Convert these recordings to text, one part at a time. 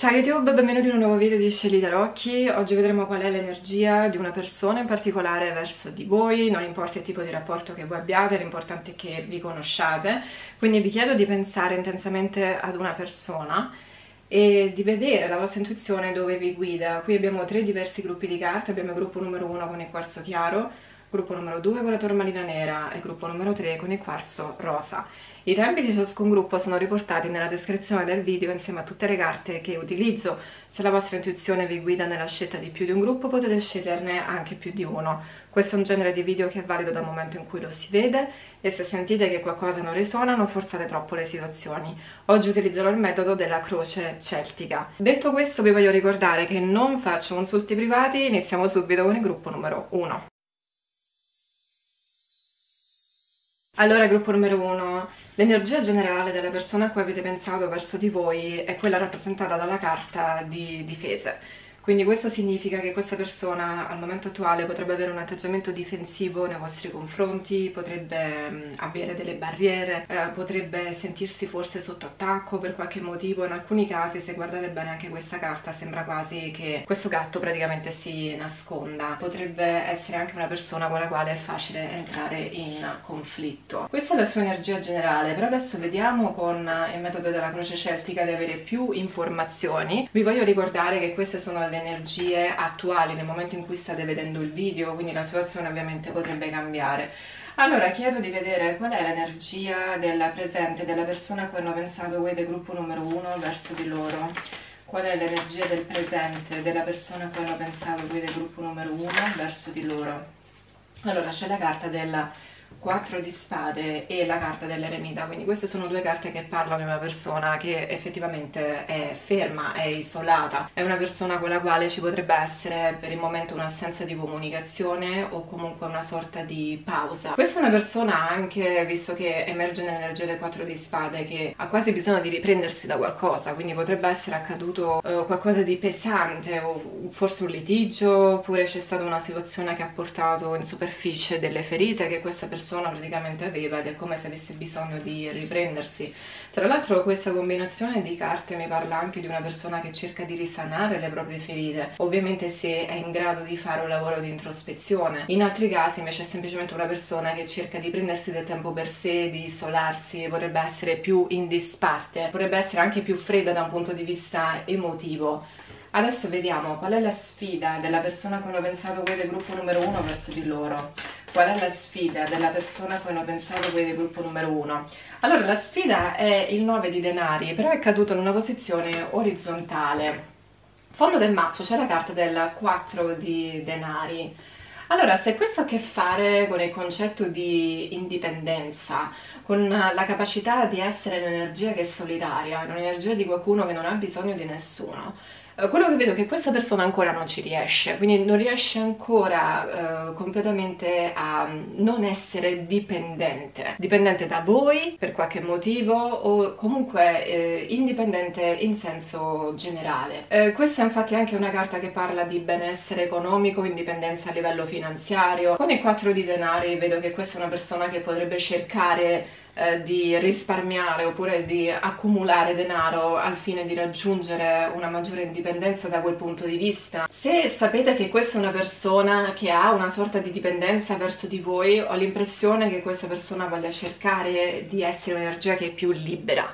Ciao YouTube, benvenuti in un nuovo video di Scegli Tarocchi. Oggi vedremo qual è l'energia di una persona in particolare verso di voi, non importa il tipo di rapporto che voi abbiate, l'importante è che vi conosciate. Quindi vi chiedo di pensare intensamente ad una persona e di vedere la vostra intuizione dove vi guida. Qui abbiamo tre diversi gruppi di carte, abbiamo il gruppo numero 1 con il quarzo chiaro, gruppo numero 2 con la tormalina nera e gruppo numero 3 con il quarzo rosa. I tempi di ciascun gruppo sono riportati nella descrizione del video insieme a tutte le carte che utilizzo. Se la vostra intuizione vi guida nella scelta di più di un gruppo, potete sceglierne anche più di uno. Questo è un genere di video che è valido dal momento in cui lo si vede e se sentite che qualcosa non risuona non forzate troppo le situazioni. Oggi utilizzerò il metodo della croce celtica. Detto questo vi voglio ricordare che non faccio consulti privati, iniziamo subito con il gruppo numero 1. Allora, gruppo numero 1, l'energia generale della persona a cui avete pensato verso di voi è quella rappresentata dalla carta di difese. Quindi questo significa che questa persona al momento attuale potrebbe avere un atteggiamento difensivo nei vostri confronti, potrebbe avere delle barriere, potrebbe sentirsi forse sotto attacco per qualche motivo. In alcuni casi, se guardate bene anche questa carta, sembra quasi che questo gatto praticamente si nasconda. Potrebbe essere anche una persona con la quale è facile entrare in conflitto. Questa è la sua energia generale, però adesso vediamo con il metodo della croce celtica di avere più informazioni. Vi voglio ricordare che queste sono le energie attuali nel momento in cui state vedendo il video, quindi la situazione ovviamente potrebbe cambiare. Allora chiedo di vedere qual è l'energia del presente della persona a cui hanno pensato voi del gruppo numero 1 verso di loro. Qual è l'energia del presente della persona a cui hanno pensato voi del gruppo numero 1 verso di loro. Allora c'è la carta del 4 di spade e la carta dell'eremita, quindi queste sono due carte che parlano di una persona che effettivamente è ferma, è isolata, è una persona con la quale ci potrebbe essere per il momento un'assenza di comunicazione o comunque una sorta di pausa. Questa è una persona anche, visto che emerge nell'energia del 4 di spade, che ha quasi bisogno di riprendersi da qualcosa, quindi potrebbe essere accaduto qualcosa di pesante o forse un litigio, oppure c'è stata una situazione che ha portato in superficie delle ferite che questa persona praticamente aveva ed è come se avesse bisogno di riprendersi. Tra l'altro questa combinazione di carte mi parla anche di una persona che cerca di risanare le proprie ferite, ovviamente se è in grado di fare un lavoro di introspezione. In altri casi invece è semplicemente una persona che cerca di prendersi del tempo per sé, di isolarsi, potrebbe essere più in disparte, potrebbe essere anche più fredda da un punto di vista emotivo. Adesso vediamo qual è la sfida della persona a cui hanno pensato voi del gruppo numero 1 verso di loro. Qual è la sfida della persona a cui hanno pensato voi del gruppo numero 1? Allora, la sfida è il 9 di denari, però è caduto in una posizione orizzontale. Fondo del mazzo c'è la carta del 4 di denari. Allora, se questo ha a che fare con il concetto di indipendenza, con la capacità di essere l'energia che è solitaria, un'energia di qualcuno che non ha bisogno di nessuno, quello che vedo è che questa persona ancora non ci riesce, quindi non riesce ancora completamente a non essere dipendente da voi per qualche motivo o comunque indipendente in senso generale. Questa è infatti anche una carta che parla di benessere economico, indipendenza a livello finanziario. Con il 4 di denari vedo che questa è una persona che potrebbe cercare di risparmiare oppure di accumulare denaro al fine di raggiungere una maggiore indipendenza da quel punto di vista. Se sapete che questa è una persona che ha una sorta di dipendenza verso di voi, ho l'impressione che questa persona voglia cercare di essere un'energia che è più libera.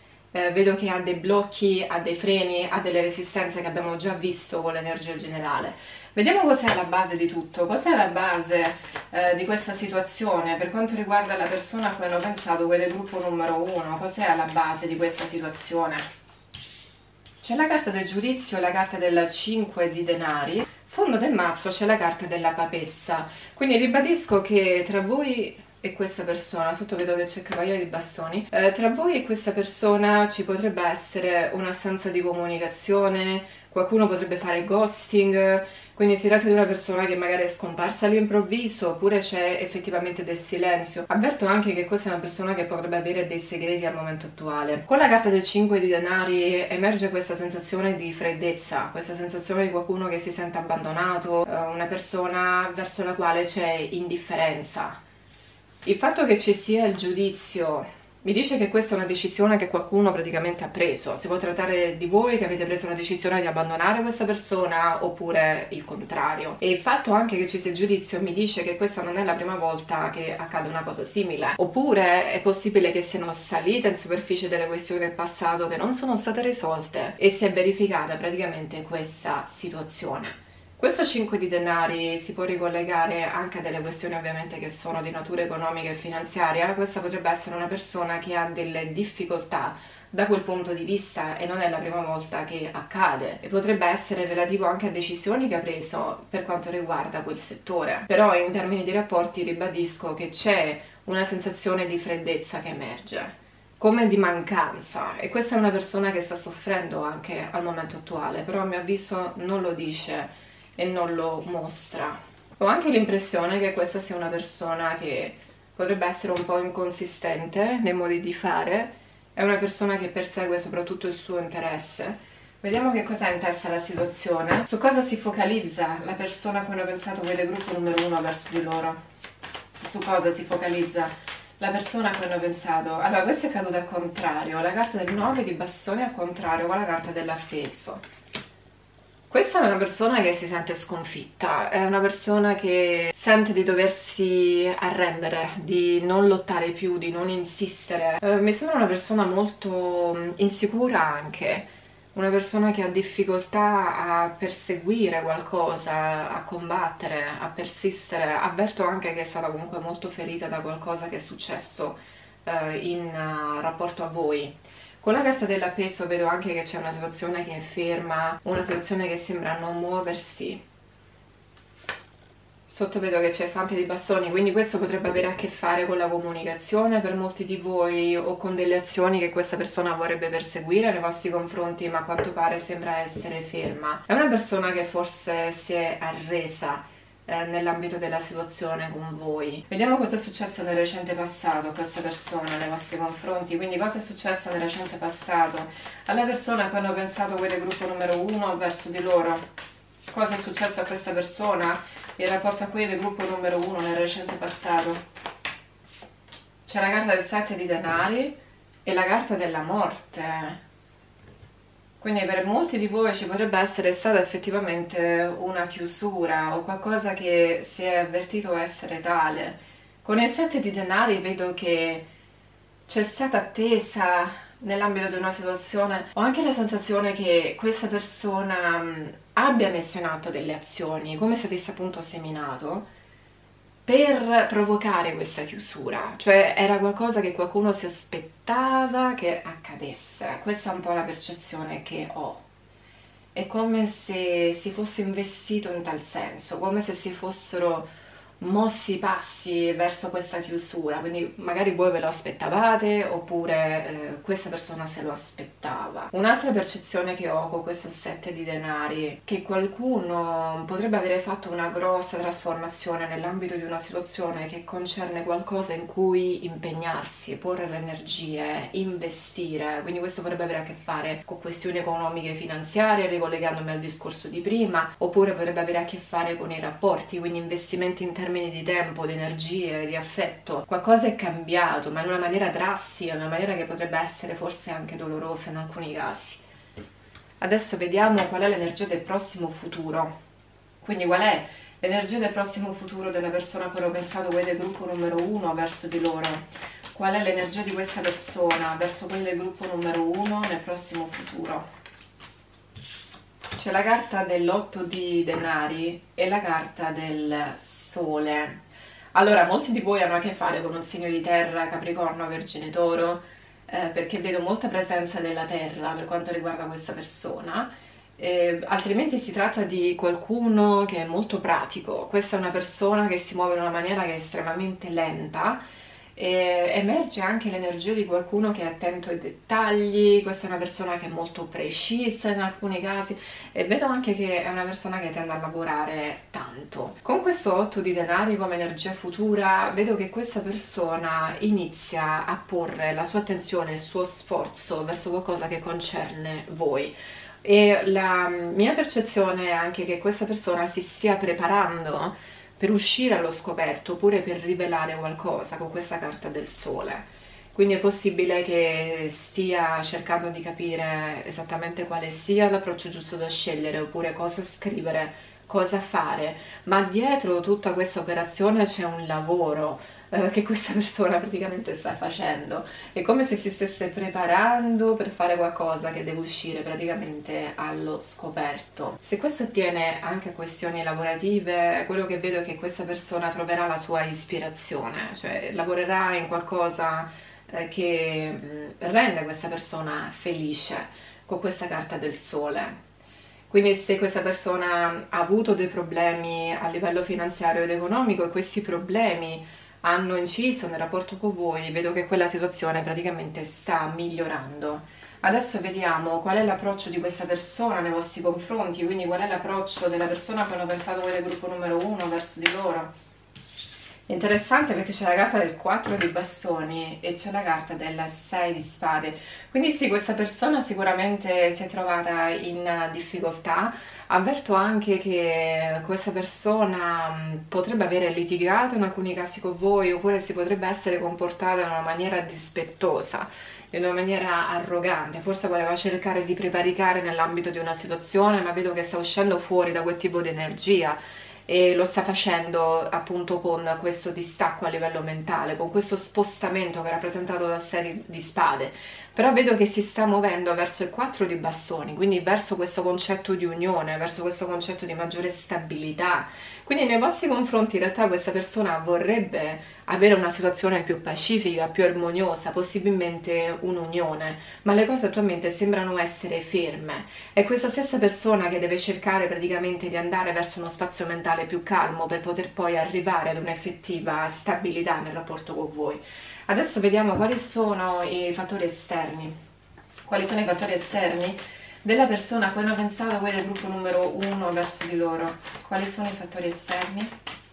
Vedo che ha dei blocchi, ha dei freni, ha delle resistenze che abbiamo già visto con l'energia generale. Vediamo cos'è la base di tutto, cos'è la base di questa situazione per quanto riguarda la persona a cui hanno pensato voi del gruppo numero 1, cos'è la base di questa situazione? C'è la carta del giudizio e la carta del 5 di denari, fondo del mazzo c'è la carta della papessa, quindi ribadisco che tra voi e questa persona, sotto vedo che c'è il cavaliere di bastoni, tra voi e questa persona ci potrebbe essere un'assenza di comunicazione, qualcuno potrebbe fare ghosting, quindi si tratta di una persona che magari è scomparsa all'improvviso oppure c'è effettivamente del silenzio. Avverto anche che questa è una persona che potrebbe avere dei segreti al momento attuale. Con la carta del 5 di denari emerge questa sensazione di freddezza, questa sensazione di qualcuno che si sente abbandonato, una persona verso la quale c'è indifferenza. Il fatto che ci sia il giudizio Mi dice che questa è una decisione che qualcuno praticamente ha preso. Si può trattare di voi che avete preso la decisione di abbandonare questa persona oppure il contrario. E il fatto anche che ci sia giudizio mi dice che questa non è la prima volta che accade una cosa simile. Oppure è possibile che siano salite in superficie delle questioni del passato che non sono state risolte e si è verificata praticamente questa situazione. Questo 5 di denari si può ricollegare anche a delle questioni ovviamente che sono di natura economica e finanziaria. Questa potrebbe essere una persona che ha delle difficoltà da quel punto di vista e non è la prima volta che accade e potrebbe essere relativo anche a decisioni che ha preso per quanto riguarda quel settore. Però in termini di rapporti ribadisco che c'è una sensazione di freddezza che emerge, come di mancanza, e questa è una persona che sta soffrendo anche al momento attuale, però a mio avviso non lo dice e non lo mostra. Ho anche l'impressione che questa sia una persona che potrebbe essere un po' inconsistente nei modi di fare, è una persona che persegue soprattutto il suo interesse. Vediamo che cosa ha in testa la situazione, su cosa si focalizza la persona a cui hanno pensato voi del gruppo numero 1 verso di loro. Su cosa si focalizza la persona a cui hanno pensato. Allora, questa è caduta al contrario, la carta del 9 di bastoni al contrario con la carta dell'appeso. Questa è una persona che si sente sconfitta, è una persona che sente di doversi arrendere, di non lottare più, di non insistere. Mi sembra una persona molto insicura anche, una persona che ha difficoltà a perseguire qualcosa, a combattere, a persistere. Avverto anche che è stata comunque molto ferita da qualcosa che è successo in rapporto a voi. Con la carta dell'appeso vedo anche che c'è una situazione che è ferma, una situazione che sembra non muoversi. Sotto vedo che c'è fante di bastoni, quindi questo potrebbe avere a che fare con la comunicazione per molti di voi o con delle azioni che questa persona vorrebbe perseguire nei vostri confronti, ma a quanto pare sembra essere ferma. È una persona che forse si è arresa nell'ambito della situazione con voi. Vediamo cosa è successo nel recente passato a questa persona nei vostri confronti, quindi cosa è successo nel recente passato alla persona a cui hanno pensato voi del gruppo numero 1 verso di loro. Cosa è successo a questa persona in rapporto a quelli del gruppo numero 1 nel recente passato? C'è la carta del 7 di denari e la carta della morte. Quindi per molti di voi ci potrebbe essere stata effettivamente una chiusura o qualcosa che si è avvertito essere tale. Con il 7 di denari vedo che c'è stata attesa nell'ambito di una situazione. Ho anche la sensazione che questa persona abbia messo in atto delle azioni, come se avesse appunto seminato, per provocare questa chiusura, cioè era qualcosa che qualcuno si aspettava che accadesse. Questa è un po' la percezione che ho. È come se si fosse investito in tal senso, come se si fossero mossi i passi verso questa chiusura, quindi magari voi ve lo aspettavate oppure questa persona se lo aspettava. Un'altra percezione che ho con questo 7 di denari è che qualcuno potrebbe avere fatto una grossa trasformazione nell'ambito di una situazione che concerne qualcosa in cui impegnarsi, porre le energie, investire, quindi questo potrebbe avere a che fare con questioni economiche e finanziarie, ricollegandomi al discorso di prima, oppure potrebbe avere a che fare con i rapporti, quindi investimenti in termini di tempo, di energie, di affetto. Qualcosa è cambiato, ma in una maniera drastica, in una maniera che potrebbe essere forse anche dolorosa in alcuni casi. Adesso vediamo qual è l'energia del prossimo futuro. Quindi qual è l'energia del prossimo futuro della persona a cui ho pensato voi del gruppo numero 1 verso di loro? Qual è l'energia di questa persona verso quelli del gruppo numero 1 nel prossimo futuro? C'è la carta dell'8 di denari e la carta del sole. Allora, molti di voi hanno a che fare con un segno di terra, Capricorno, Vergine, Toro, perché vedo molta presenza della terra per quanto riguarda questa persona. Altrimenti si tratta di qualcuno che è molto pratico. Questa è una persona che si muove in una maniera che è estremamente lenta. Emerge anche l'energia di qualcuno che è attento ai dettagli. Questa è una persona che è molto precisa in alcuni casi e vedo anche che è una persona che tende a lavorare tanto. Con questo 8 di denari come energia futura vedo che questa persona inizia a porre la sua attenzione, il suo sforzo verso qualcosa che concerne voi. E la mia percezione è anche che questa persona si stia preparando per uscire allo scoperto oppure per rivelare qualcosa con questa carta del sole. quindi è possibile che stia cercando di capire esattamente quale sia l'approccio giusto da scegliere, oppure cosa scrivere, cosa fare, ma dietro tutta questa operazione c'è un lavoro che questa persona praticamente sta facendo. È come se si stesse preparando per fare qualcosa che deve uscire praticamente allo scoperto. Se questo attiene anche a questioni lavorative, quello che vedo è che questa persona troverà la sua ispirazione, cioè lavorerà in qualcosa che rende questa persona felice con questa carta del sole. Quindi se questa persona ha avuto dei problemi a livello finanziario ed economico e questi problemi hanno inciso nel rapporto con voi, vedo che quella situazione praticamente sta migliorando. Adesso vediamo qual è l'approccio di questa persona nei vostri confronti, quindi qual è l'approccio della persona che hanno pensato voi del gruppo numero 1 verso di loro. È interessante perché c'è la carta del 4 di bastoni e c'è la carta del 6 di spade. Quindi sì, questa persona sicuramente si è trovata in difficoltà. Avverto anche che questa persona potrebbe aver litigato in alcuni casi con voi, oppure si potrebbe essere comportata in una maniera dispettosa, in una maniera arrogante. Forse voleva cercare di prevaricare nell'ambito di una situazione, ma vedo che sta uscendo fuori da quel tipo di energia e lo sta facendo appunto con questo distacco a livello mentale, con questo spostamento che è rappresentato da 6 di spade. Però vedo che si sta muovendo verso il 4 di bastoni, quindi verso questo concetto di unione, verso questo concetto di maggiore stabilità. Quindi nei vostri confronti in realtà questa persona vorrebbe avere una situazione più pacifica, più armoniosa, possibilmente un'unione, ma le cose attualmente sembrano essere ferme. È questa stessa persona che deve cercare praticamente di andare verso uno spazio mentale più calmo per poter poi arrivare ad un'effettiva stabilità nel rapporto con voi. Adesso vediamo quali sono i fattori esterni. Quali sono i fattori esterni della persona a cui hanno pensato voi del gruppo numero 1 verso di loro? Quali sono i fattori esterni?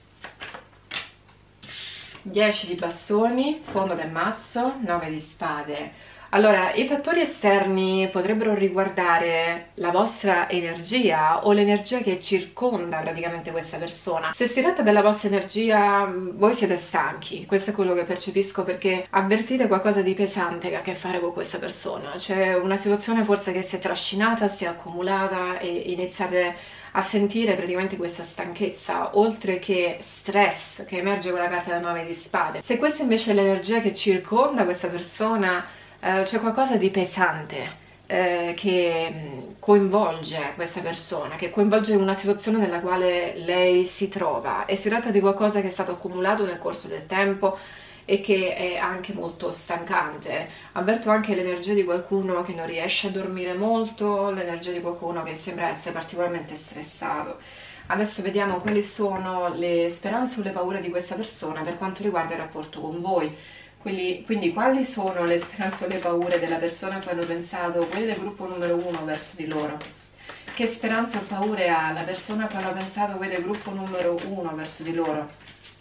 10 di bastoni, fondo del mazzo, 9 di spade. Allora, i fattori esterni potrebbero riguardare la vostra energia o l'energia che circonda praticamente questa persona. Se si tratta della vostra energia, voi siete stanchi, questo è quello che percepisco, perché avvertite qualcosa di pesante che ha a che fare con questa persona. C'è una situazione forse che si è trascinata, si è accumulata e iniziate a sentire praticamente questa stanchezza, oltre che stress che emerge con la carta da 9 di spade. Se questa invece è l'energia che circonda questa persona, c'è qualcosa di pesante che coinvolge questa persona, che coinvolge una situazione nella quale lei si trova, e si tratta di qualcosa che è stato accumulato nel corso del tempo e che è anche molto stancante. Avverto anche l'energia di qualcuno che non riesce a dormire molto, l'energia di qualcuno che sembra essere particolarmente stressato. Adesso vediamo quali sono le speranze o le paure di questa persona per quanto riguarda il rapporto con voi. Quindi quali sono le speranze o le paure della persona a cui hanno pensato quelli del gruppo numero 1 verso di loro? Che speranze o paure ha la persona a cui hanno pensato quelli del gruppo numero 1 verso di loro?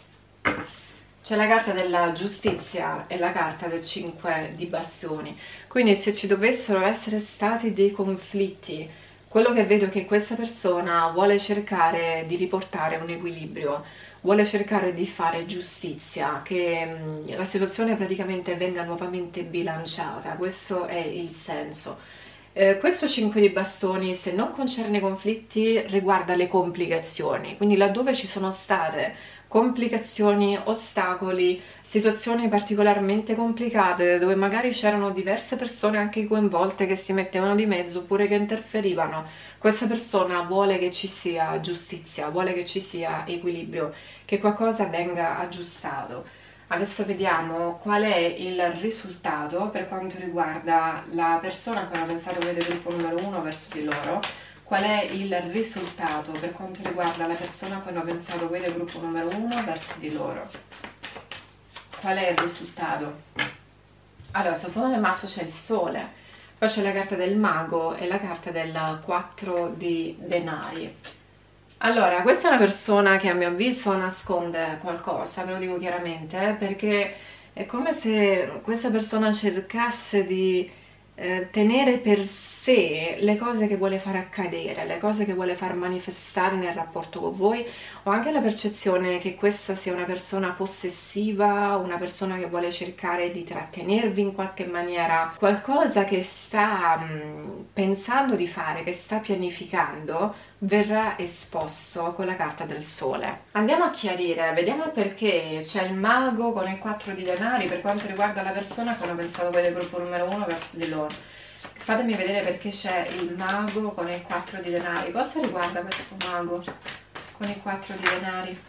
C'è la carta della giustizia e la carta del 5 di bastoni. Quindi se ci dovessero essere stati dei conflitti, quello che vedo è che questa persona vuole cercare di riportare un equilibrio, vuole cercare di fare giustizia, che la situazione praticamente venga nuovamente bilanciata. Questo è il senso. Questo 5 di bastoni, se non concerne i conflitti, riguarda le complicazioni, quindi laddove ci sono state complicazioni, ostacoli, situazioni particolarmente complicate dove magari c'erano diverse persone anche coinvolte che si mettevano di mezzo oppure che interferivano, questa persona vuole che ci sia giustizia, vuole che ci sia equilibrio, che qualcosa venga aggiustato. Adesso vediamo qual è il risultato per quanto riguarda la persona a cui hanno pensato voi del gruppo numero 1 verso di loro. Qual è il risultato per quanto riguarda la persona a cui hanno pensato voi del gruppo numero 1 verso di loro? Qual è il risultato? Allora, sul fondo del mazzo c'è il sole, poi c'è la carta del mago e la carta del 4 di denari. Allora, questa è una persona che a mio avviso nasconde qualcosa, ve lo dico chiaramente, perché è come se questa persona cercasse di tenere per sé sé le cose che vuole far accadere, le cose che vuole far manifestare nel rapporto con voi. Ho anche la percezione che questa sia una persona possessiva, una persona che vuole cercare di trattenervi in qualche maniera, qualcosa che sta pensando di fare, che sta pianificando, verrà esposto con la carta del sole. Andiamo a chiarire, vediamo perché c'è il mago con il 4 di denari per quanto riguarda la persona che hanno pensato voi del gruppo numero 1 verso di loro. Fatemi vedere perché c'è il mago con il 4 di denari. Cosa riguarda questo mago con il 4 di denari?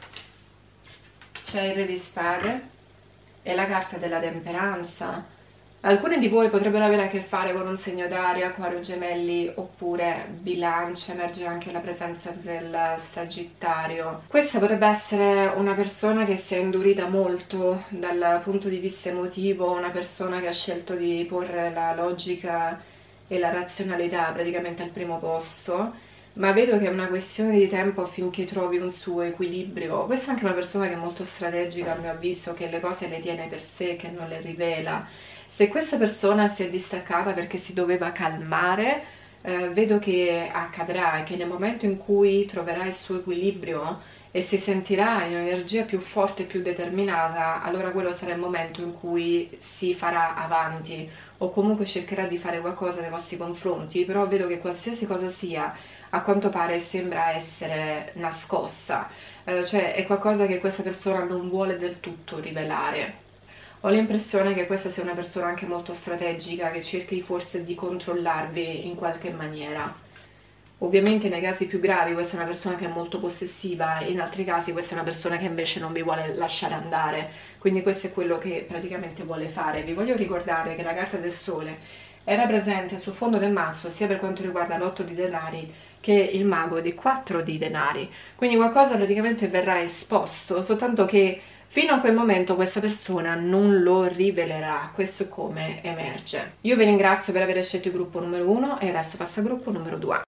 C'è il re di spade e la carta della temperanza. Alcuni di voi potrebbero avere a che fare con un segno d'aria, acquario, gemelli oppure bilancia, emerge anche la presenza del sagittario. Questa potrebbe essere una persona che si è indurita molto dal punto di vista emotivo, una persona che ha scelto di porre la logica e la razionalità praticamente al primo posto, ma vedo che è una questione di tempo affinché trovi un suo equilibrio. Questa è anche una persona che è molto strategica a mio avviso, che le cose le tiene per sé, che non le rivela. Se questa persona si è distaccata perché si doveva calmare, vedo che accadrà, che nel momento in cui troverà il suo equilibrio e si sentirà in un'energia più forte e più determinata, allora quello sarà il momento in cui si farà avanti o comunque cercherà di fare qualcosa nei vostri confronti, però vedo che qualsiasi cosa sia, a quanto pare sembra essere nascosta, cioè è qualcosa che questa persona non vuole del tutto rivelare. Ho l'impressione che questa sia una persona anche molto strategica, che cerchi forse di controllarvi in qualche maniera. Ovviamente nei casi più gravi questa è una persona che è molto possessiva, in altri casi questa è una persona che invece non vi vuole lasciare andare, quindi questo è quello che praticamente vuole fare. Vi voglio ricordare che la carta del sole era presente sul fondo del mazzo sia per quanto riguarda l'8 di denari che il mago di 4 di denari, quindi qualcosa praticamente verrà esposto, soltanto che fino a quel momento questa persona non lo rivelerà, questo è come emerge. Io vi ringrazio per aver scelto il gruppo numero 1 e adesso passo al gruppo numero 2.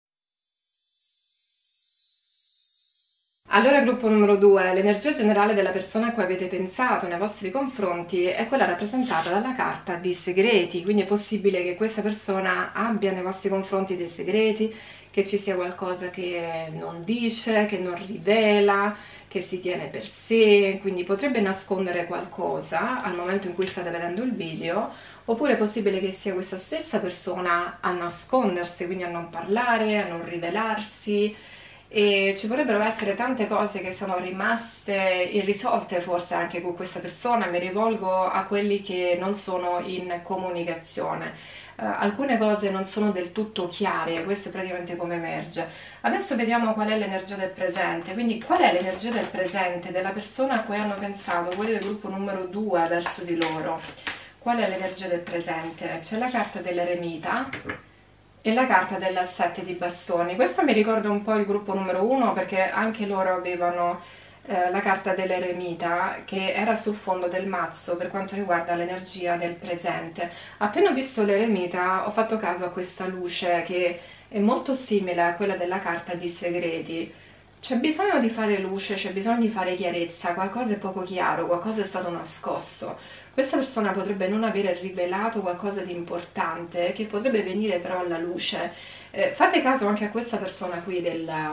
Allora, gruppo numero 2, l'energia generale della persona a cui avete pensato nei vostri confronti è quella rappresentata dalla carta di segreti, quindi è possibile che questa persona abbia nei vostri confronti dei segreti, che ci sia qualcosa che non dice, che non rivela, che si tiene per sé, quindi potrebbe nascondere qualcosa al momento in cui state vedendo il video, oppure è possibile che sia questa stessa persona a nascondersi, quindi a non parlare, a non rivelarsi, e ci potrebbero essere tante cose che sono rimaste irrisolte forse anche con questa persona. Mi rivolgo a quelli che non sono in comunicazione. Alcune cose non sono del tutto chiare, questo è praticamente come emerge. Adesso vediamo qual è l'energia del presente, quindi qual è l'energia del presente della persona a cui hanno pensato quelli del gruppo numero 2 verso di loro. Qual è l'energia del presente? C'è la carta dell'eremita e la carta del 7 di bastoni. Questa mi ricorda un po' il gruppo numero 1 perché anche loro avevano la carta dell'eremita che era sul fondo del mazzo per quanto riguarda l'energia del presente. Appena ho visto l'eremita ho fatto caso a questa luce che è molto simile a quella della carta di segreti. C'è bisogno di fare luce, c'è bisogno di fare chiarezza, qualcosa è poco chiaro, qualcosa è stato nascosto. Questa persona potrebbe non aver rivelato qualcosa di importante che potrebbe venire però alla luce. Fate caso anche a questa persona qui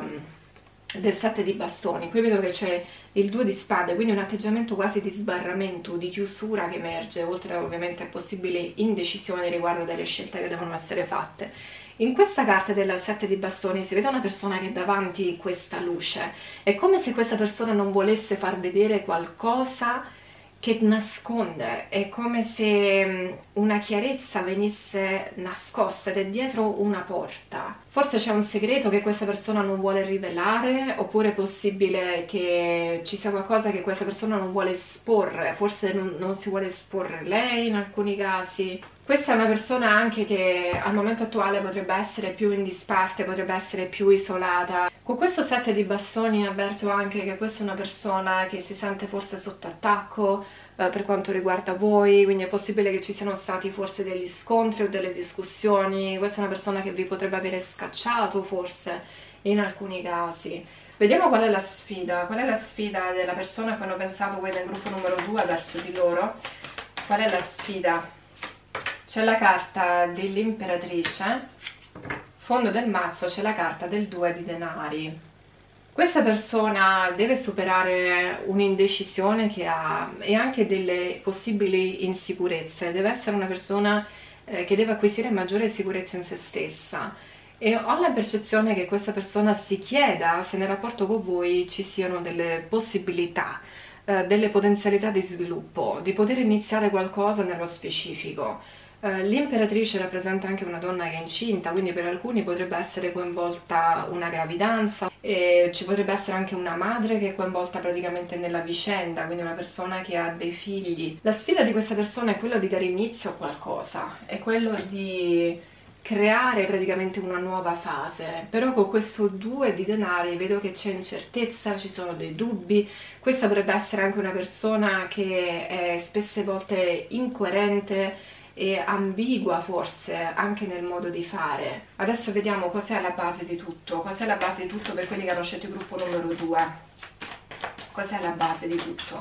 del 7 di bastoni. Qui vedo che c'è il 2 di spade, quindi un atteggiamento quasi di sbarramento, di chiusura che emerge, oltre ovviamente a possibili indecisioni riguardo delle scelte che devono essere fatte. In questa carta del 7 di bastoni si vede una persona che è davanti a questa luce. È come se questa persona non volesse far vedere qualcosa che nasconde, è come se una chiarezza venisse nascosta ed è dietro una porta. Forse c'è un segreto che questa persona non vuole rivelare, oppure è possibile che ci sia qualcosa che questa persona non vuole esporre, forse non si vuole esporre lei in alcuni casi. Questa è una persona anche che al momento attuale potrebbe essere più in disparte, potrebbe essere più isolata. Con questo 7 di bastoni avverto anche che questa è una persona che si sente forse sotto attacco per quanto riguarda voi, quindi è possibile che ci siano stati forse degli scontri o delle discussioni. Questa è una persona che vi potrebbe avere scacciato forse in alcuni casi. Vediamo qual è la sfida. Qual è la sfida della persona a cui hanno pensato voi del gruppo numero 2 verso di loro? Qual è la sfida? C'è la carta dell'imperatrice Fondo del mazzo c'è la carta del 2 di denari. Questa persona deve superare un'indecisione che ha e anche delle possibili insicurezze. Deve essere una persona che deve acquisire maggiore sicurezza in se stessa. E ho la percezione che questa persona si chieda se nel rapporto con voi ci siano delle possibilità, delle potenzialità di sviluppo, di poter iniziare qualcosa nello specifico. L'imperatrice rappresenta anche una donna che è incinta, quindi per alcuni potrebbe essere coinvolta una gravidanza e ci potrebbe essere anche una madre che è coinvolta praticamente nella vicenda, quindi una persona che ha dei figli. La sfida di questa persona è quella di dare inizio a qualcosa, è quello di creare praticamente una nuova fase, però con questo 2 di denari vedo che c'è incertezza, ci sono dei dubbi. Questa potrebbe essere anche una persona che è spesse volte incoerente e ambigua forse anche nel modo di fare. Adesso vediamo cos'è alla base di tutto, cos'è la base di tutto per quelli che hanno scelto il gruppo numero 2. Cos'è la base di tutto?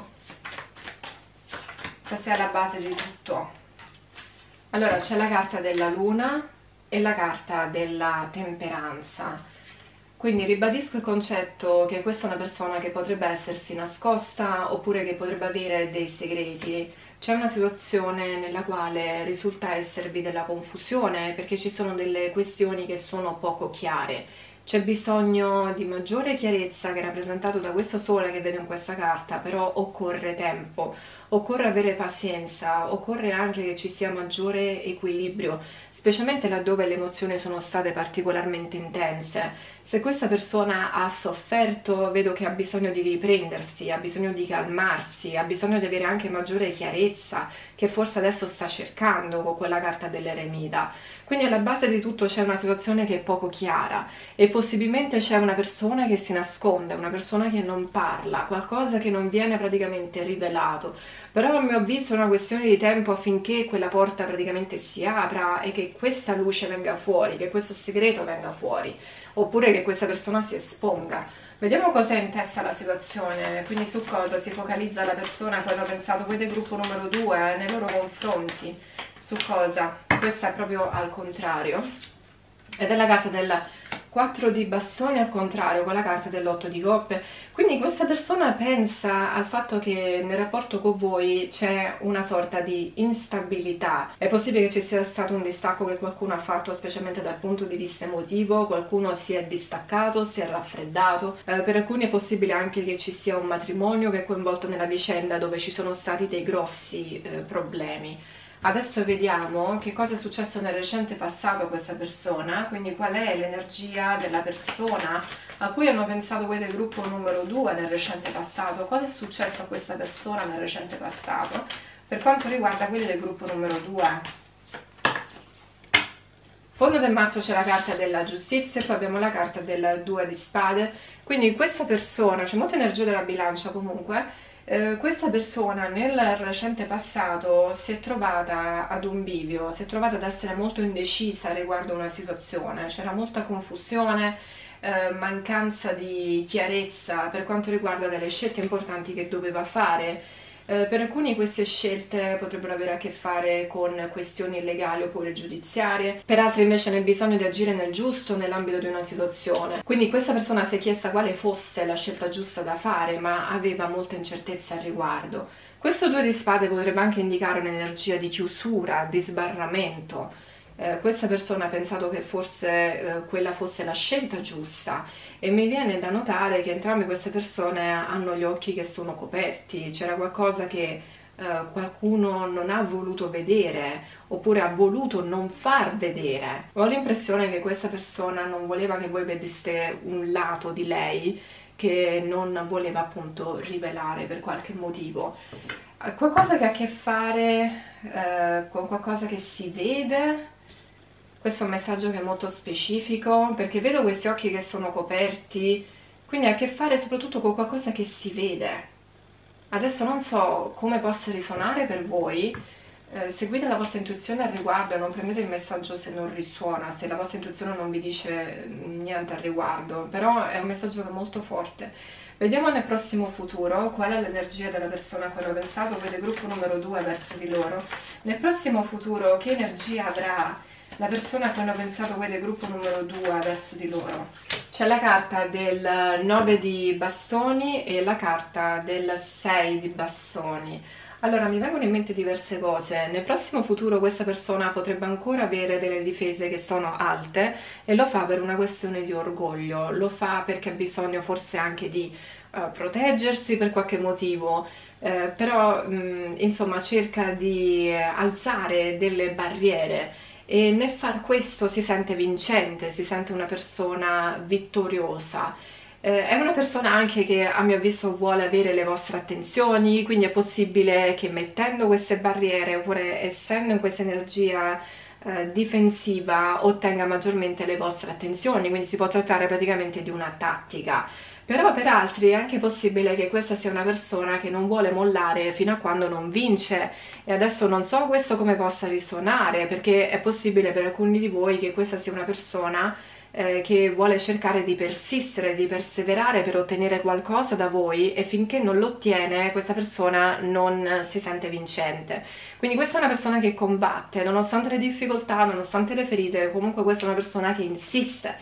Cos'è la base di tutto? Allora c'è la carta della luna e la carta della temperanza. Quindi ribadisco il concetto che questa è una persona che potrebbe essersi nascosta oppure che potrebbe avere dei segreti. C'è una situazione nella quale risulta esservi della confusione perché ci sono delle questioni che sono poco chiare. C'è bisogno di maggiore chiarezza che è rappresentato da questo sole che vedo in questa carta, però occorre tempo, occorre avere pazienza, occorre anche che ci sia maggiore equilibrio, specialmente laddove le emozioni sono state particolarmente intense. Se questa persona ha sofferto, vedo che ha bisogno di riprendersi, ha bisogno di calmarsi, ha bisogno di avere anche maggiore chiarezza, che forse adesso sta cercando con quella carta dell'eremita. Quindi alla base di tutto c'è una situazione che è poco chiara e possibilmente c'è una persona che si nasconde, una persona che non parla, qualcosa che non viene praticamente rivelato. Però a mio avviso è una questione di tempo affinché quella porta praticamente si apra e che questa luce venga fuori, che questo segreto venga fuori, oppure che questa persona si esponga. Vediamo cos'è in testa la situazione, quindi su cosa si focalizza la persona a cui hanno pensato quelli del gruppo numero 2, nei loro confronti, su cosa? Questa è proprio al contrario, ed è la carta del 4 di bastoni al contrario con la carta dell'8 di coppe. Quindi questa persona pensa al fatto che nel rapporto con voi c'è una sorta di instabilità. È possibile che ci sia stato un distacco che qualcuno ha fatto, specialmente dal punto di vista emotivo, qualcuno si è distaccato, si è raffreddato. Per alcuni è possibile anche che ci sia un matrimonio che è coinvolto nella vicenda dove ci sono stati dei grossi problemi. Adesso vediamo che cosa è successo nel recente passato a questa persona, quindi qual è l'energia della persona a cui hanno pensato quelli del gruppo numero 2 nel recente passato, cosa è successo a questa persona nel recente passato per quanto riguarda quelli del gruppo numero 2. Fondo del mazzo c'è la carta della giustizia e poi abbiamo la carta del 2 di spade, quindi questa persona, c'è molta energia della bilancia comunque. Questa persona nel recente passato si è trovata ad un bivio, si è trovata ad essere molto indecisa riguardo una situazione, c'era molta confusione, mancanza di chiarezza per quanto riguarda delle scelte importanti che doveva fare. Per alcuni queste scelte potrebbero avere a che fare con questioni legali oppure giudiziarie, per altri invece nel bisogno di agire nel giusto nell'ambito di una situazione. Quindi questa persona si è chiesta quale fosse la scelta giusta da fare, ma aveva molta incertezza al riguardo. Questo 2 di spade potrebbe anche indicare un'energia di chiusura, di sbarramento. Questa persona ha pensato che forse quella fosse la scelta giusta e mi viene da notare che entrambe queste persone hanno gli occhi che sono coperti, c'era qualcosa che qualcuno non ha voluto vedere oppure ha voluto non far vedere. Ho l'impressione che questa persona non voleva che voi vedeste un lato di lei che non voleva appunto rivelare per qualche motivo. Qualcosa che ha a che fare con qualcosa che si vede. Questo è un messaggio che è molto specifico perché vedo questi occhi che sono coperti, quindi ha a che fare soprattutto con qualcosa che si vede. Adesso non so come possa risuonare per voi, seguite la vostra intuizione al riguardo e non prendete il messaggio se non risuona, se la vostra intuizione non vi dice niente al riguardo, però è un messaggio che è molto forte. Vediamo nel prossimo futuro qual è l'energia della persona a cui hanno pensato, vede gruppo numero 2 verso di loro. Nel prossimo futuro che energia avrà la persona a cui hanno pensato voi del gruppo numero 2 verso di loro. C'è la carta del 9 di bastoni e la carta del 6 di bastoni. Allora, mi vengono in mente diverse cose. Nel prossimo futuro questa persona potrebbe ancora avere delle difese che sono alte e lo fa per una questione di orgoglio, lo fa perché ha bisogno forse anche di proteggersi per qualche motivo, però insomma cerca di alzare delle barriere e nel far questo si sente vincente, si sente una persona vittoriosa. È una persona anche che a mio avviso vuole avere le vostre attenzioni, quindi è possibile che mettendo queste barriere oppure essendo in questa energia difensiva ottenga maggiormente le vostre attenzioni, quindi si può trattare praticamente di una tattica. Però per altri è anche possibile che questa sia una persona che non vuole mollare fino a quando non vince, e adesso non so questo come possa risuonare, perché è possibile per alcuni di voi che questa sia una persona che vuole cercare di persistere, di perseverare per ottenere qualcosa da voi, e finché non lo ottiene questa persona non si sente vincente. Quindi questa è una persona che combatte, nonostante le difficoltà, nonostante le ferite, comunque questa è una persona che insiste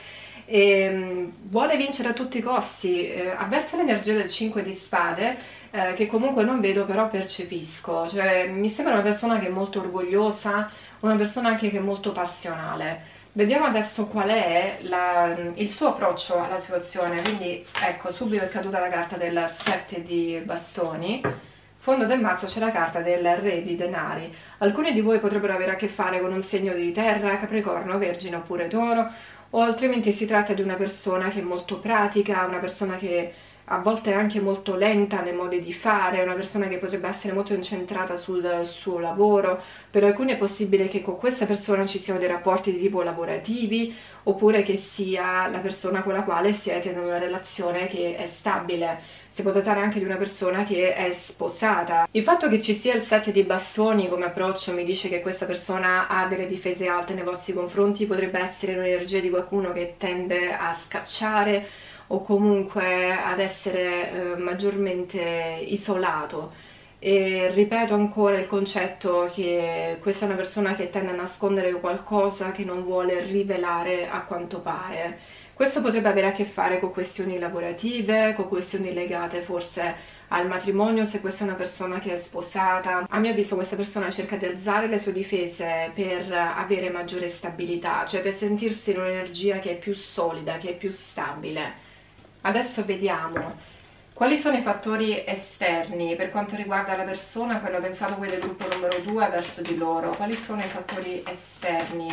e vuole vincere a tutti i costi. Avverto l'energia del 5 di spade, che comunque non vedo però percepisco, cioè mi sembra una persona che è molto orgogliosa, una persona anche che è molto passionale. Vediamo adesso qual è il suo approccio alla situazione. Quindi ecco, subito è caduta la carta del 7 di bastoni. Fondo del mazzo c'è la carta del re di denari. Alcuni di voi potrebbero avere a che fare con un segno di terra, Capricorno, Vergine oppure Toro, o altrimenti si tratta di una persona che è molto pratica, una persona che a volte è anche molto lenta nei modi di fare, una persona che potrebbe essere molto incentrata sul suo lavoro. Per alcuni è possibile che con questa persona ci siano dei rapporti di tipo lavorativi, oppure che sia la persona con la quale siete in una relazione che è stabile. Si può trattare anche di una persona che è sposata. Il fatto che ci sia il 7 di bastoni come approccio mi dice che questa persona ha delle difese alte nei vostri confronti, potrebbe essere un'energia di qualcuno che tende a scacciare o comunque ad essere maggiormente isolato. E ripeto ancora il concetto che questa è una persona che tende a nascondere qualcosa che non vuole rivelare a quanto pare. Questo potrebbe avere a che fare con questioni lavorative, con questioni legate forse al matrimonio, se questa è una persona che è sposata. A mio avviso questa persona cerca di alzare le sue difese per avere maggiore stabilità, cioè per sentirsi in un'energia che è più solida, che è più stabile. Adesso vediamo quali sono i fattori esterni per quanto riguarda la persona, quello pensato voi del gruppo numero 2 verso di loro. Quali sono i fattori esterni?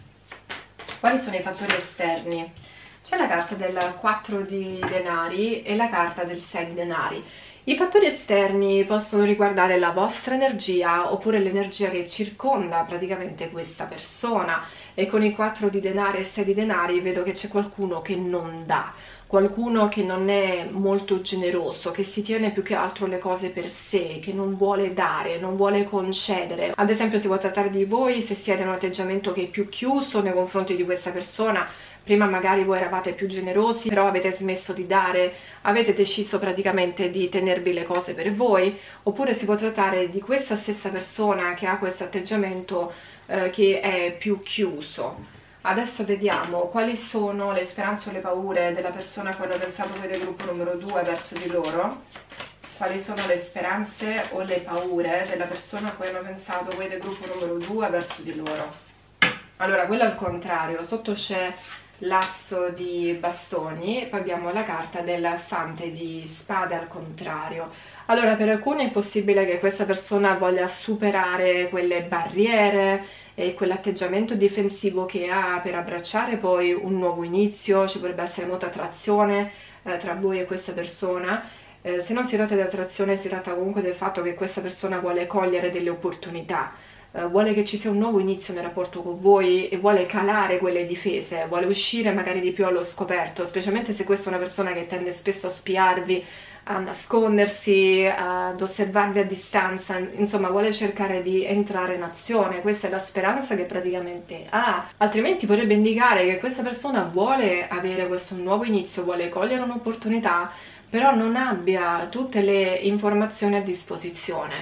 Quali sono i fattori esterni? C'è la carta del 4 di denari e la carta del 6 di denari. I fattori esterni possono riguardare la vostra energia oppure l'energia che circonda praticamente questa persona, e con i 4 di denari e 6 di denari vedo che c'è qualcuno che non dà, qualcuno che non è molto generoso, che si tiene più che altro le cose per sé, che non vuole dare, non vuole concedere. Ad esempio si può trattare di voi se siete in un atteggiamento che è più chiuso nei confronti di questa persona. Prima magari voi eravate più generosi, però avete smesso di dare, avete deciso praticamente di tenervi le cose per voi, oppure si può trattare di questa stessa persona che ha questo atteggiamento che è più chiuso. Adesso vediamo quali sono le speranze o le paure della persona a cui hanno pensato voi del gruppo numero 2 verso di loro. Quali sono le speranze o le paure della persona a cui hanno pensato voi del gruppo numero 2 verso di loro. Allora, quello al contrario, sotto c'è l'asso di bastoni, poi abbiamo la carta del fante di spade al contrario. Allora, per alcuni è possibile che questa persona voglia superare quelle barriere e quell'atteggiamento difensivo che ha per abbracciare poi un nuovo inizio. Ci potrebbe essere molta attrazione tra voi e questa persona. Se non si tratta di attrazione, si tratta comunque del fatto che questa persona vuole cogliere delle opportunità. Vuole che ci sia un nuovo inizio nel rapporto con voi e vuole calare quelle difese, vuole uscire magari di più allo scoperto, specialmente se questa è una persona che tende spesso a spiarvi, a nascondersi, ad osservarvi a distanza, insomma vuole cercare di entrare in azione. Questa è la speranza che praticamente ha. Altrimenti potrebbe indicare che questa persona vuole avere questo nuovo inizio, vuole cogliere un'opportunità, però non abbia tutte le informazioni a disposizione.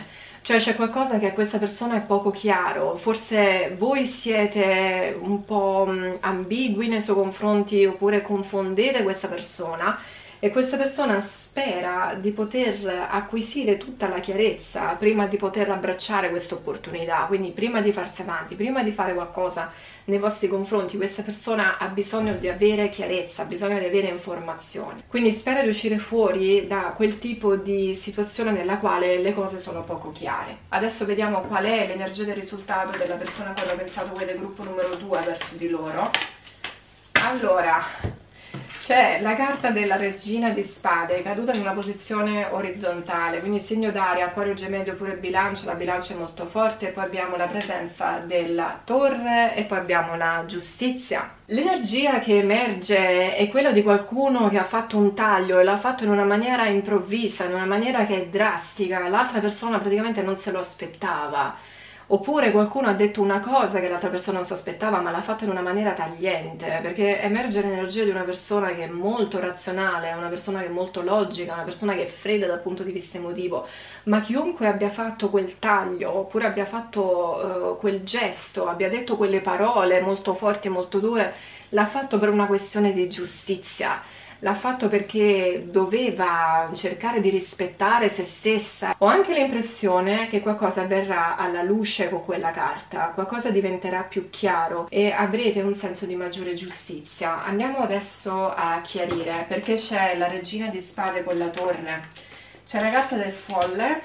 Cioè c'è qualcosa che a questa persona è poco chiaro, forse voi siete un po' ambigui nei suoi confronti oppure confondete questa persona e questa persona spera di poter acquisire tutta la chiarezza prima di poter abbracciare questa opportunità, quindi prima di farsi avanti, prima di fare qualcosa nei vostri confronti, questa persona ha bisogno di avere chiarezza, ha bisogno di avere informazioni. Quindi spera di uscire fuori da quel tipo di situazione nella quale le cose sono poco chiare. Adesso vediamo qual è l'energia del risultato della persona a cui hanno pensato voi del gruppo numero 2 verso di loro. Allora, c'è la carta della regina di spade caduta in una posizione orizzontale, quindi segno d'aria, acquario, gemelli oppure bilancia, la bilancia è molto forte, poi abbiamo la presenza della torre e poi abbiamo la giustizia. L'energia che emerge è quella di qualcuno che ha fatto un taglio e l'ha fatto in una maniera improvvisa, in una maniera che è drastica, l'altra persona praticamente non se lo aspettava. Oppure qualcuno ha detto una cosa che l'altra persona non si aspettava, ma l'ha fatto in una maniera tagliente, perché emerge l'energia di una persona che è molto razionale, una persona che è molto logica, una persona che è fredda dal punto di vista emotivo, ma chiunque abbia fatto quel taglio, oppure abbia fatto quel gesto, abbia detto quelle parole molto forti e molto dure, l'ha fatto per una questione di giustizia. L'ha fatto perché doveva cercare di rispettare se stessa. Ho anche l'impressione che qualcosa avverrà alla luce con quella carta, qualcosa diventerà più chiaro e avrete un senso di maggiore giustizia. Andiamo adesso a chiarire, perché c'è la regina di spade con la torre, c'è la carta del folle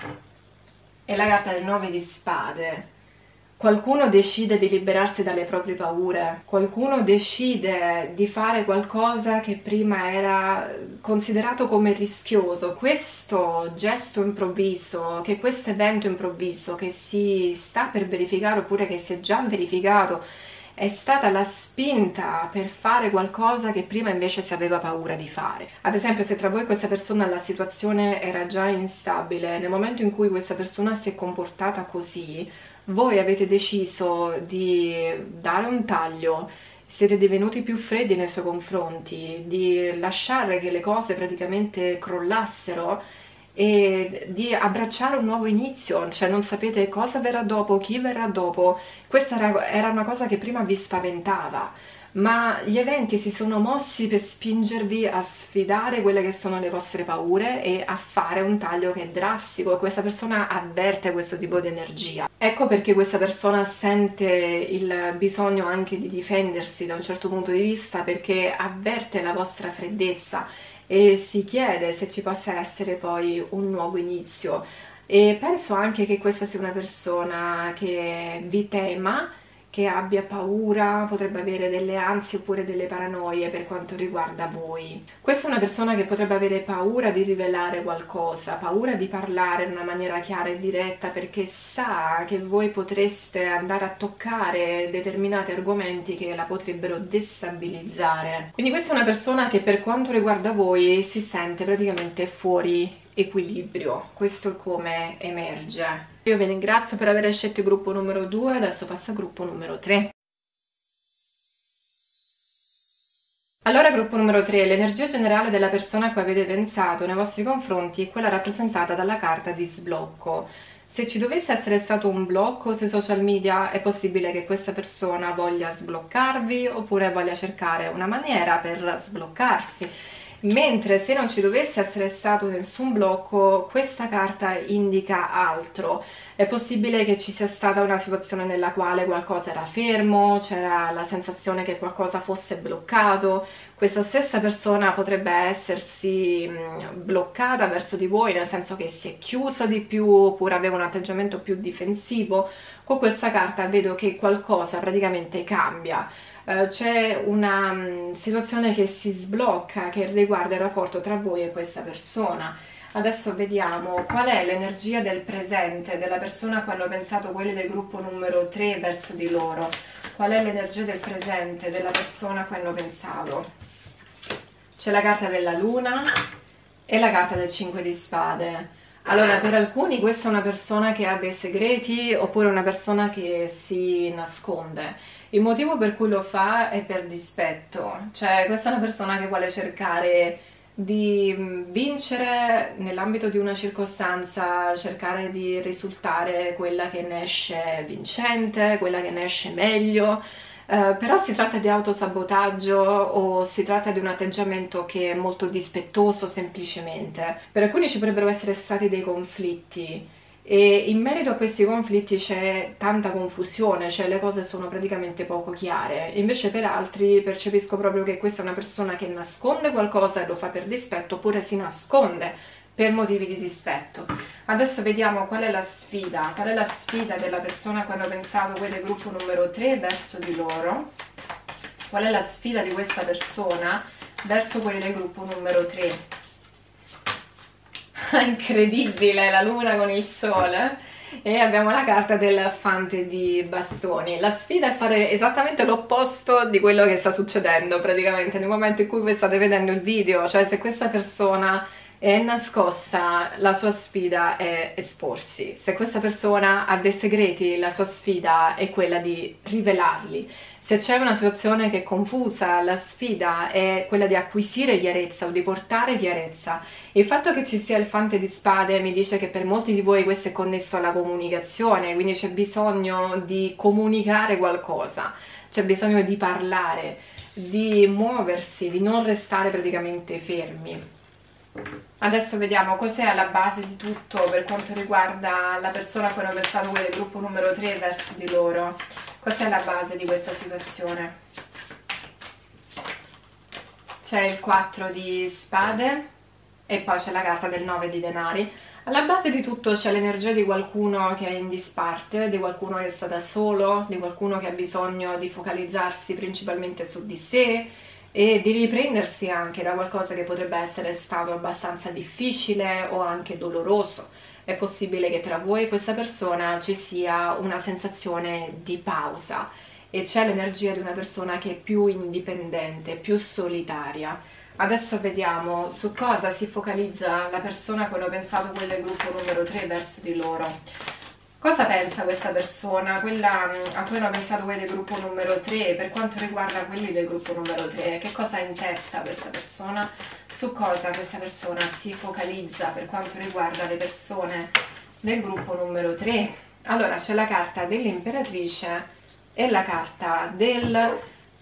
e la carta del 9 di spade. Qualcuno decide di liberarsi dalle proprie paure, qualcuno decide di fare qualcosa che prima era considerato come rischioso. Questo gesto improvviso, che questo evento improvviso che si sta per verificare oppure che si è già verificato, è stata la spinta per fare qualcosa che prima invece si aveva paura di fare. Ad esempio, se tra voi e questa persona la situazione era già instabile, nel momento in cui questa persona si è comportata così, voi avete deciso di dare un taglio, siete divenuti più freddi nei suoi confronti, di lasciare che le cose praticamente crollassero e di abbracciare un nuovo inizio, cioè non sapete cosa verrà dopo, chi verrà dopo. Questa era una cosa che prima vi spaventava, ma gli eventi si sono mossi per spingervi a sfidare quelle che sono le vostre paure e a fare un taglio che è drastico, e questa persona avverte questo tipo di energia. Ecco perché questa persona sente il bisogno anche di difendersi da un certo punto di vista, perché avverte la vostra freddezza e si chiede se ci possa essere poi un nuovo inizio. E penso anche che questa sia una persona che vi tema, che abbia paura, potrebbe avere delle ansie oppure delle paranoie per quanto riguarda voi. Questa è una persona che potrebbe avere paura di rivelare qualcosa, paura di parlare in una maniera chiara e diretta, perché sa che voi potreste andare a toccare determinati argomenti che la potrebbero destabilizzare. Quindi questa è una persona che per quanto riguarda voi si sente praticamente fuori equilibrio. Questo è come emerge. Io vi ringrazio per aver scelto il gruppo numero 2, adesso passo al gruppo numero 3. Allora, gruppo numero 3, l'energia generale della persona a cui avete pensato nei vostri confronti è quella rappresentata dalla carta di sblocco. Se ci dovesse essere stato un blocco sui social media, è possibile che questa persona voglia sbloccarvi oppure voglia cercare una maniera per sbloccarsi. Mentre se non ci dovesse essere stato nessun blocco, questa carta indica altro. È possibile che ci sia stata una situazione nella quale qualcosa era fermo, c'era la sensazione che qualcosa fosse bloccato. Questa stessa persona potrebbe essersi bloccata verso di voi, nel senso che si è chiusa di più oppure aveva un atteggiamento più difensivo. Con questa carta vedo che qualcosa praticamente cambia. C'è una situazione che si sblocca, che riguarda il rapporto tra voi e questa persona. Adesso vediamo qual è l'energia del presente della persona a cui hanno pensato quelli del gruppo numero 3 verso di loro. Qual è l'energia del presente della persona a cui hanno pensato? C'è la carta della luna e la carta del 5 di spade. Allora, per alcuni questa è una persona che ha dei segreti oppure una persona che si nasconde. Il motivo per cui lo fa è per dispetto, cioè questa è una persona che vuole cercare di vincere nell'ambito di una circostanza, cercare di risultare quella che ne esce vincente, quella che ne esce meglio. Però si tratta di autosabotaggio o si tratta di un atteggiamento che è molto dispettoso semplicemente. Per alcuni ci potrebbero essere stati dei conflitti e in merito a questi conflitti c'è tanta confusione, cioè le cose sono praticamente poco chiare. Invece per altri percepisco proprio che questa è una persona che nasconde qualcosa e lo fa per dispetto oppure si nasconde per motivi di dispetto. Adesso vediamo qual è la sfida della persona a cui hanno pensato quelli del gruppo numero 3 verso di loro, qual è la sfida di questa persona verso quelli del gruppo numero 3. Incredibile, la luna con il sole e abbiamo la carta del fante di bastoni. La sfida è fare esattamente l'opposto di quello che sta succedendo praticamente nel momento in cui voi state vedendo il video, cioè se questa persona è nascosta, la sua sfida è esporsi. Se questa persona ha dei segreti, la sua sfida è quella di rivelarli. Se c'è una situazione che è confusa, la sfida è quella di acquisire chiarezza o di portare chiarezza. Il fatto che ci sia il fante di spade mi dice che per molti di voi questo è connesso alla comunicazione, quindi c'è bisogno di comunicare qualcosa, c'è bisogno di parlare, di muoversi, di non restare praticamente fermi. Adesso vediamo cos'è alla base di tutto per quanto riguarda la persona a cui hanno pensato voi del gruppo numero 3 verso di loro. Cos'è la base di questa situazione? C'è il 4 di spade e poi c'è la carta del 9 di denari. Alla base di tutto c'è l'energia di qualcuno che è in disparte, di qualcuno che sta da solo, di qualcuno che ha bisogno di focalizzarsi principalmente su di sé e di riprendersi anche da qualcosa che potrebbe essere stato abbastanza difficile o anche doloroso. È possibile che tra voi e questa persona ci sia una sensazione di pausa e c'è l'energia di una persona che è più indipendente, più solitaria. Adesso vediamo su cosa si focalizza la persona a cui hanno pensato quel del gruppo numero 3 verso di loro. Cosa pensa questa persona, quella a cui hanno pensato quelli del gruppo numero 3, per quanto riguarda quelli del gruppo numero 3? Che cosa ha in testa questa persona? Su cosa questa persona si focalizza per quanto riguarda le persone del gruppo numero 3? Allora, c'è la carta dell'imperatrice e la carta del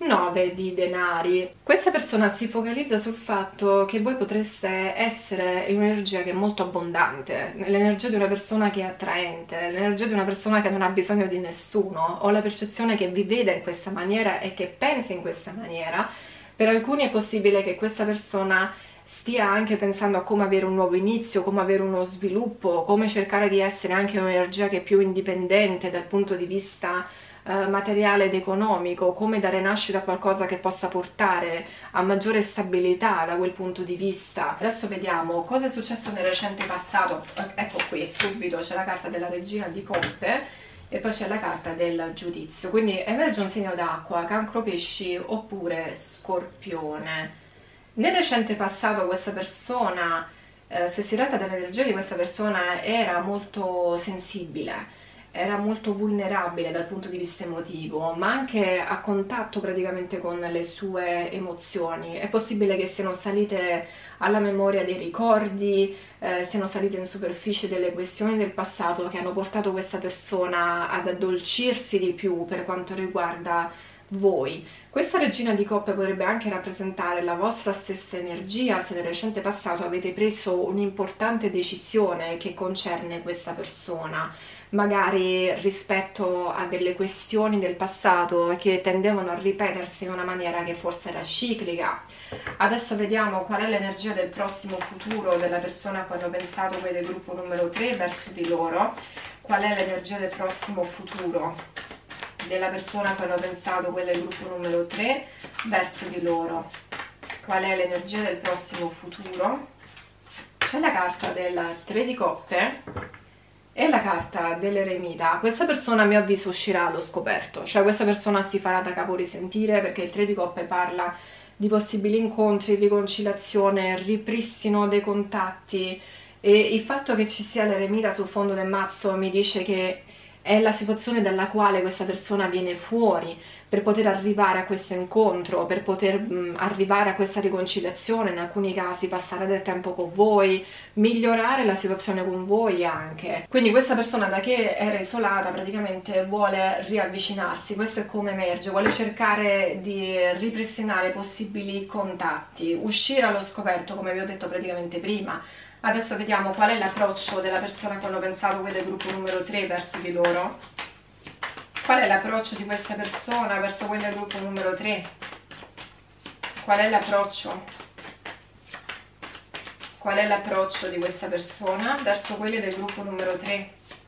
9 di denari. Questa persona si focalizza sul fatto che voi potreste essere in un'energia che è molto abbondante, l'energia di una persona che è attraente, l'energia di una persona che non ha bisogno di nessuno. Ho la percezione che vi veda in questa maniera e che pensi in questa maniera. Per alcuni è possibile che questa persona stia anche pensando a come avere un nuovo inizio, come avere uno sviluppo, come cercare di essere anche un'energia che è più indipendente dal punto di vista materiale ed economico, come dare nascita a qualcosa che possa portare a maggiore stabilità da quel punto di vista. Adesso vediamo cosa è successo nel recente passato. Ecco qui, subito c'è la carta della regina di coppe e poi c'è la carta del giudizio, quindi emerge un segno d'acqua, cancro, pesci oppure scorpione. Nel recente passato questa persona, se si tratta dell'energia di questa persona, era molto sensibile, era molto vulnerabile dal punto di vista emotivo, ma anche a contatto praticamente con le sue emozioni. È possibile che siano salite alla memoria dei ricordi, siano salite in superficie delle questioni del passato che hanno portato questa persona ad addolcirsi di più per quanto riguarda voi. Questa regina di coppe potrebbe anche rappresentare la vostra stessa energia se nel recente passato avete preso un'importante decisione che concerne questa persona, magari rispetto a delle questioni del passato che tendevano a ripetersi in una maniera che forse era ciclica. Adesso vediamo qual è l'energia del prossimo futuro della persona a cui hanno pensato quelli del gruppo numero 3 verso di loro. Qual è l'energia del prossimo futuro della persona a cui hanno pensato quella del gruppo numero 3 verso di loro? Qual è l'energia del prossimo futuro? C'è la carta del 3 di coppe e la carta dell'eremita. Questa persona a mio avviso uscirà allo scoperto, cioè questa persona si farà da capo risentire, perché il 3 di coppe parla di possibili incontri, riconciliazione, ripristino dei contatti, e il fatto che ci sia l'eremita sul fondo del mazzo mi dice che è la situazione dalla quale questa persona viene fuori, per poter arrivare a questo incontro, per poter arrivare a questa riconciliazione, in alcuni casi passare del tempo con voi, migliorare la situazione con voi anche. Quindi questa persona, da che era isolata, praticamente vuole riavvicinarsi, questo è come emerge, vuole cercare di ripristinare possibili contatti, uscire allo scoperto, come vi ho detto praticamente prima. Adesso vediamo qual è l'approccio della persona che hanno pensato voi del gruppo numero 3 verso di loro. Qual è l'approccio di questa persona verso quelli del gruppo numero 3? Qual è l'approccio? Qual è l'approccio di questa persona verso quelli del gruppo numero 3?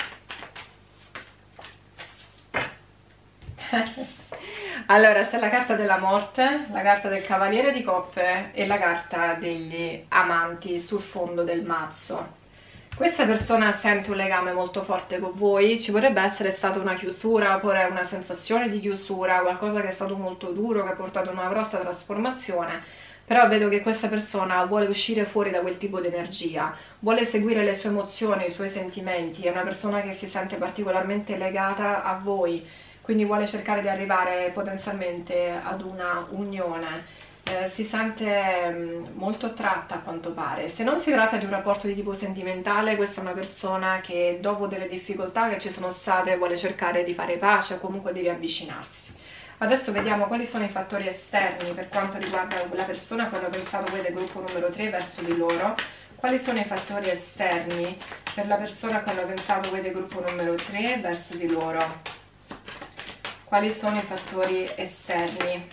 Allora, c'è la carta della morte, la carta del cavaliere di coppe e la carta degli amanti sul fondo del mazzo. Questa persona sente un legame molto forte con voi, ci potrebbe essere stata una chiusura oppure una sensazione di chiusura, qualcosa che è stato molto duro, che ha portato a una grossa trasformazione, però vedo che questa persona vuole uscire fuori da quel tipo di energia, vuole seguire le sue emozioni, i suoi sentimenti, è una persona che si sente particolarmente legata a voi, quindi vuole cercare di arrivare potenzialmente ad una unione. Si sente molto attratta a quanto pare. Se non si tratta di un rapporto di tipo sentimentale, questa è una persona che dopo delle difficoltà che ci sono state vuole cercare di fare pace o comunque di riavvicinarsi. Adesso vediamo quali sono i fattori esterni per quanto riguarda la persona che hanno pensato voi del gruppo numero 3 verso di loro. Quali sono i fattori esterni per la persona che hanno pensato voi del gruppo numero 3 verso di loro? Quali sono i fattori esterni?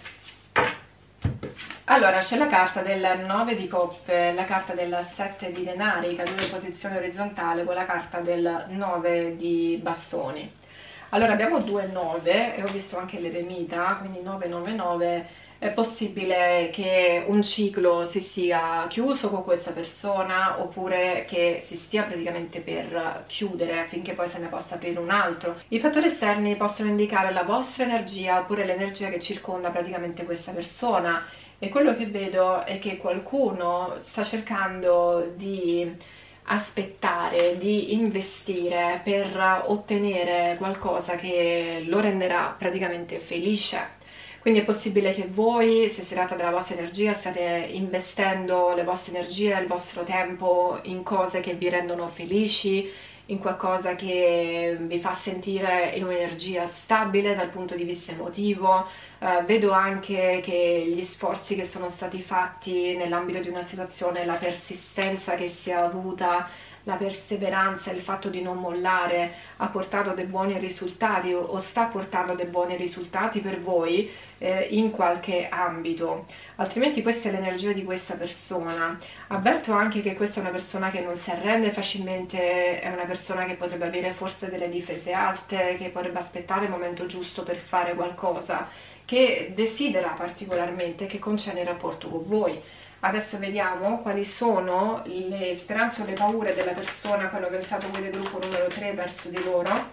Allora, c'è la carta del 9 di coppe, la carta del 7 di denari, caduto in posizione orizzontale, con la carta del 9 di bastoni. Allora, abbiamo due 9 e ho visto anche l'eremita, quindi 999. È possibile che un ciclo si sia chiuso con questa persona oppure che si stia praticamente per chiudere affinché poi se ne possa aprire un altro. I fattori esterni possono indicare la vostra energia oppure l'energia che circonda praticamente questa persona. E quello che vedo è che qualcuno sta cercando di aspettare, di investire per ottenere qualcosa che lo renderà praticamente felice. Quindi è possibile che voi, se si tratta della vostra energia, stiate investendo le vostre energie, il vostro tempo in cose che vi rendono felici, in qualcosa che vi fa sentire in un'energia stabile dal punto di vista emotivo. Vedo anche che gli sforzi che sono stati fatti nell'ambito di una situazione, la persistenza che si è avuta, la perseveranza, il fatto di non mollare ha portato dei buoni risultati o sta portando dei buoni risultati per voi in qualche ambito. Altrimenti questa è l'energia di questa persona. Avverto anche che questa è una persona che non si arrende facilmente, è una persona che potrebbe avere forse delle difese alte, che potrebbe aspettare il momento giusto per fare qualcosa, che desidera particolarmente, che concerne il rapporto con voi. Adesso vediamo quali sono le speranze o le paure della persona che hanno pensato voi del gruppo numero 3 verso di loro.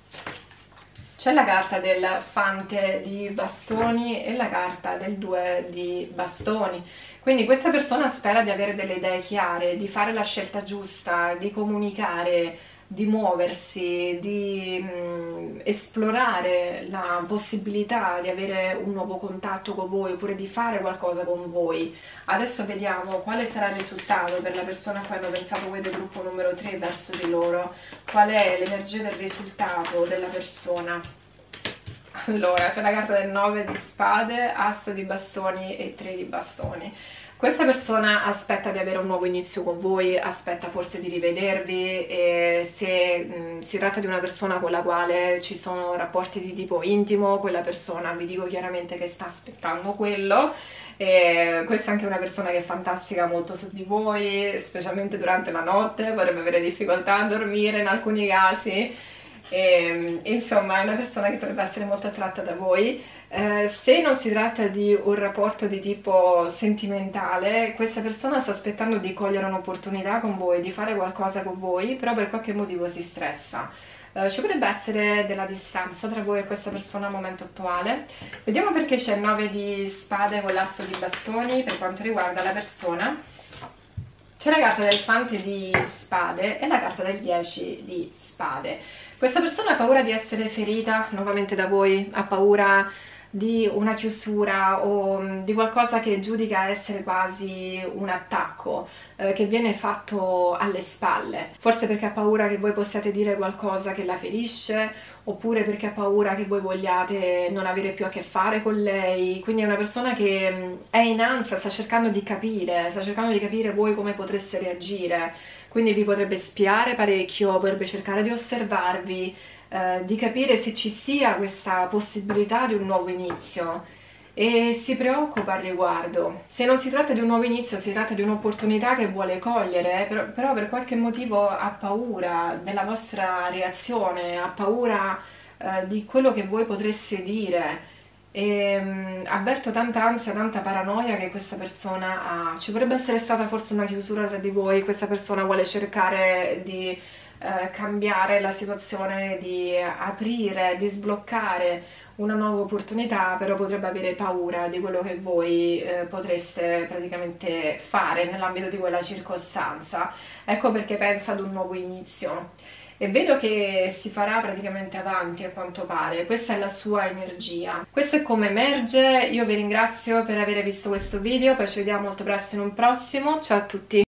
C'è la carta del fante di bastoni e la carta del 2 di bastoni. Quindi questa persona spera di avere delle idee chiare, di fare la scelta giusta, di comunicare, di muoversi, di esplorare la possibilità di avere un nuovo contatto con voi oppure di fare qualcosa con voi. Adesso vediamo quale sarà il risultato per la persona a cui hanno pensato voi del gruppo numero 3 verso di loro. Qual è l'energia del risultato della persona? Allora, c'è la carta del 9 di spade, asso di bastoni e 3 di bastoni. Questa persona aspetta di avere un nuovo inizio con voi, aspetta forse di rivedervi e se si tratta di una persona con la quale ci sono rapporti di tipo intimo, quella persona vi dico chiaramente che sta aspettando quello. E questa è anche una persona che è fantastica molto su di voi, specialmente durante la notte, potrebbe avere difficoltà a dormire in alcuni casi. Insomma è una persona che potrebbe essere molto attratta da voi. Se non si tratta di un rapporto di tipo sentimentale, questa persona sta aspettando di cogliere un'opportunità con voi, di fare qualcosa con voi, però per qualche motivo si stressa. Ci potrebbe essere della distanza tra voi e questa persona al momento attuale. Vediamo perché c'è il 9 di spade con l'asso di bastoni per quanto riguarda la persona. C'è la carta del fante di spade e la carta del 10 di spade. Questa persona ha paura di essere ferita nuovamente da voi, ha paura di una chiusura o di qualcosa che giudica essere quasi un attacco che viene fatto alle spalle, forse perché ha paura che voi possiate dire qualcosa che la ferisce, oppure perché ha paura che voi vogliate non avere più a che fare con lei. Quindi è una persona che è in ansia, sta cercando di capire voi come potreste reagire, quindi vi potrebbe spiare parecchio, potrebbe cercare di osservarvi, di capire se ci sia questa possibilità di un nuovo inizio e si preoccupa al riguardo. Se non si tratta di un nuovo inizio, si tratta di un'opportunità che vuole cogliere, però per qualche motivo ha paura della vostra reazione, ha paura di quello che voi potreste dire. E avverto tanta ansia, tanta paranoia che questa persona ha. Ci potrebbe essere stata forse una chiusura tra di voi, questa persona vuole cercare di cambiare la situazione, di aprire, di sbloccare una nuova opportunità, però potrebbe avere paura di quello che voi potreste praticamente fare nell'ambito di quella circostanza. Ecco perché pensa ad un nuovo inizio. E vedo che si farà praticamente avanti a quanto pare, questa è la sua energia. Questo è come emerge, io vi ringrazio per aver visto questo video, poi ci vediamo molto presto in un prossimo, ciao a tutti!